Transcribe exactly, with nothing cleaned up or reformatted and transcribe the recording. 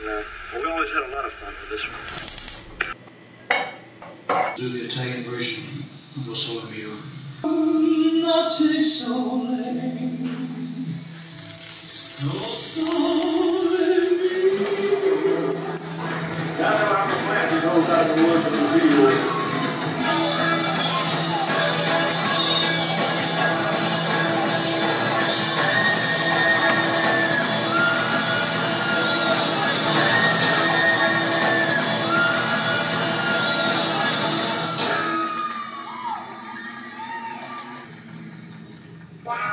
And, uh, well, we always had a lot of fun with this one. Do the Italian version of O Sole Mio. Noche sole, o sole mio. That's how I'm playing. He knows how to work in the field. Wow.